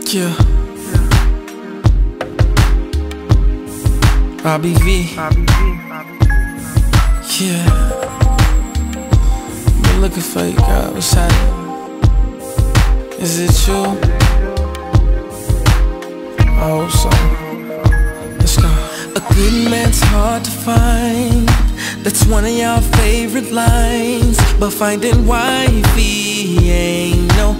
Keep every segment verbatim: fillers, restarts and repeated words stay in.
Yeah. R B V. Yeah. Been looking for you, girl. What's happening? Is it you? I hope so. Let's go. A good man's hard to find. That's one of your favorite lines. But finding wifey ain't no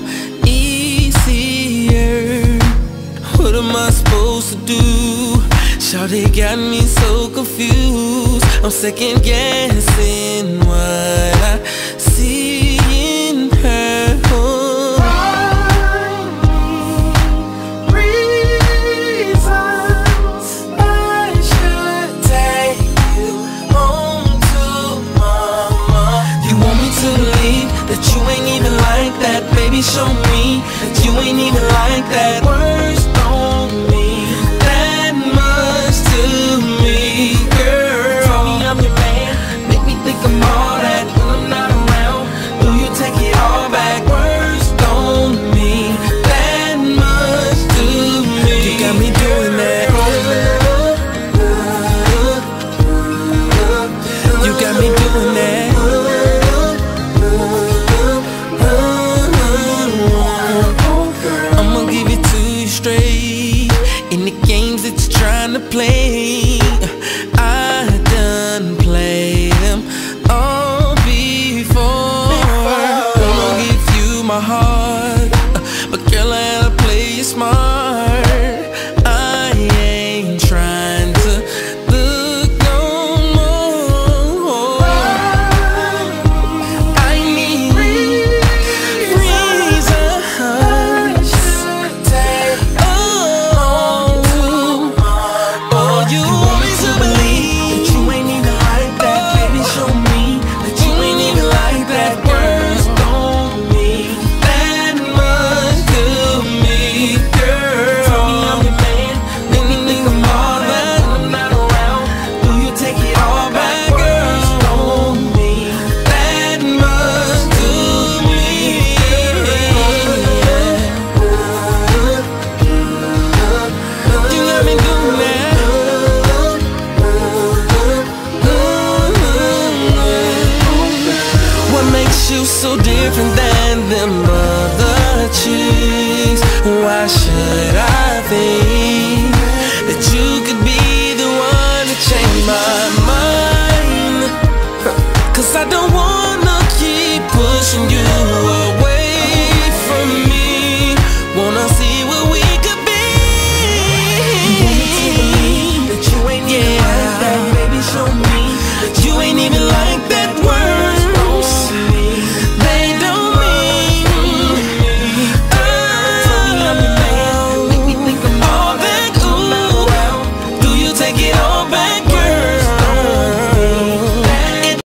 easier. What am I supposed to do? Shawty got me so confused. I'm second guessing what I see in her. Oh. Reasons I should take you home to mama. You want me to believe that you ain't even like that? Baby, show me that you ain't even like that. Words don't mean that much to me, girl. Tell me I'm your man, make me think I'm all that. When I'm not around, will you take it all back? Words don't mean that much to me. You got me doing that. You got me doing that. I'ma give it to you straight. In the games that you're trying to play, I done played them all before. I'ma give you my heart, but girl, I gotta play it smart. I ain't trying to look no more. I need reasons. Oh, you want me to believe that you ain't even like that? Baby, show me that you ain't even like that. Words don't mean that much to me, girl. Tell me I'm your man, make me think I'm all that. When I'm not around, do you take it all back? Words don't mean that much to me. You got me doing that. What makes you so different than them other chicks? Why should I think that you could be the one to change my mind? Cause I don't wanna keep pushing you away from me. Wanna see what we could be. You want me to believe that you ain't even like that? Baby, show me that you ain't even like